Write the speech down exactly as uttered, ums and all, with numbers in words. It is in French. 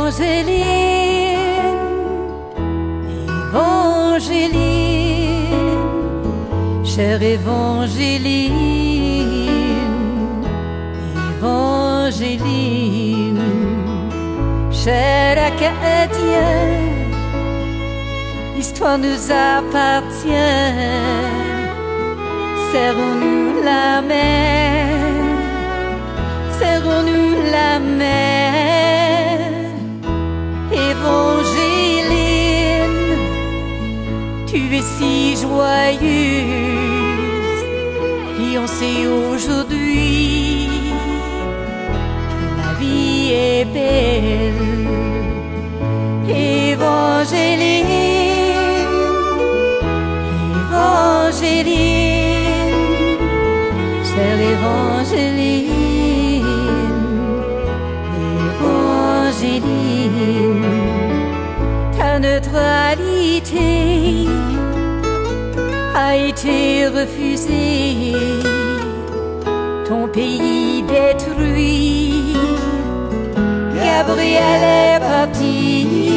Évangéline, Évangéline, chère Évangéline, Évangéline, chère Acadienne, l'histoire nous appartient, serrons-nous la main, serrons-nous la main. Évangéline, tu es si joyeuse, fiancée aujourd'hui, que la vie est belle. Évangéline, Évangéline, chère Évangéline, Évangéline, ta neutralité a été refusée, ton pays détruit, Gabriel est parti.